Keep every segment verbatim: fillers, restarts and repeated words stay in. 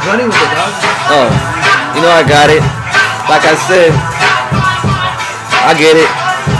running with it, dog. Oh, you know I got it. Like I said, I get it.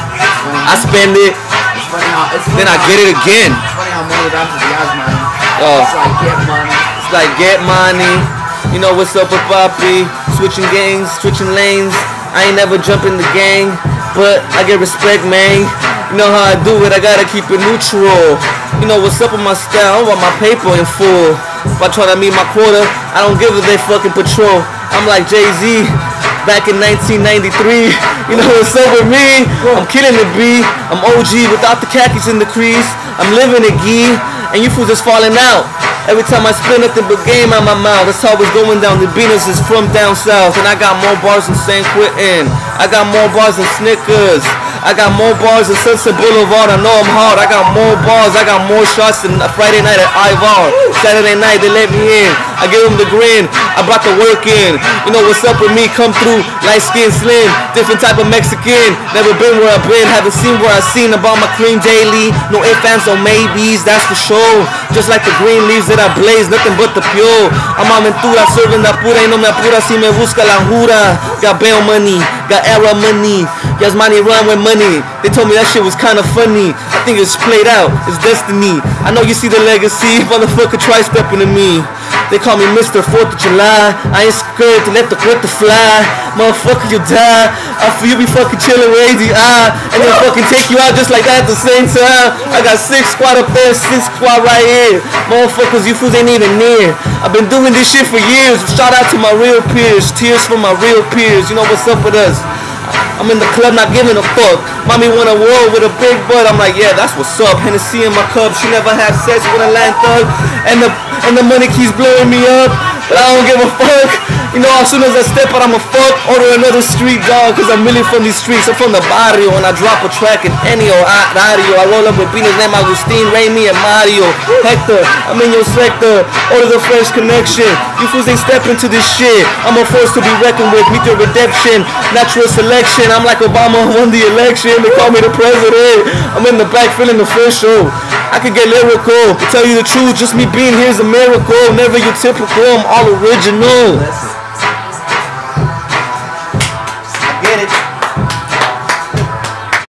I spend it. It's funny how, it's funny Then I how, get it again. It's funny how money rhymes with Yasman. Oh. It's like get money. It's like get money. You know what's up with Poppy? Switching gangs, switching lanes. I ain't never jump in the gang, but I get respect, man. You know how I do it, I gotta keep it neutral. You know what's up with my style, I want my paper in full. If I try to meet my quota, I don't give a they fucking patrol. I'm like Jay-Z back in nineteen ninety-three. You know what's up with me? I'm killing the B. I'm O G without the khakis in the crease. I'm living it, Gee, and you fools just falling out. Every time I spit nothing but game out my mouth. That's how it's going down. The Venus is from down south, and I got more bars than San Quentin. I got more bars than Snickers. I got more bars than Sunset Boulevard. I know I'm hard. I got more bars. I got more shots than Friday night at Ivar. Saturday night they let me in. I give them the grin. I brought the work in. You know what's up with me? Come through, light skin, slim, different type of Mexican. Never been where I've been. Haven't seen where I've seen. About my cream daily. No ifs, ands, or maybes. That's for sure. Just like the green leaves that I blaze, nothing but the pure. I'm aventura, serving that pura y no me apura si me busca la jura. Got bail money, got era money. Yes, money run with money. They told me that shit was kind of funny. I think it's played out, it's destiny. I know you see the legacy, motherfucker try stepping to me. They call me Mister fourth of July. I ain't scared to let the cuenta fly. Motherfucker, you die. After you be fucking chilling with A D I, and then fucking take you out just like that at the same time. I got six squad up there, six squad right here. Motherfuckers, you fools ain't even near. I've been doing this shit for years. Shout out to my real peers. Tears from my real peers. You know what's up with us. I'm in the club not giving a fuck. Mommy want a world with a big butt. I'm like, yeah, that's what's up. Hennessy in my cup. She never had sex with a land thug. And the and the money keeps blowing me up. But I don't give a fuck. You know, as soon as I step out, I'ma fuck. Order another street dog. Cause I'm really from these streets. I'm from the barrio. And I drop a track in Ennio, radio. I roll up with Venus named Agustin, Raimi, and Mario. Hector, I'm in your sector. Order the French connection. You fools ain't stepping to this shit. I'm a force to be reckoned with. Meet your redemption. Natural selection. I'm like Obama won the election. They call me the president. I'm in the back feeling official. I could get lyrical. To tell you the truth, just me being here is a miracle. Never your typical. I'm all original.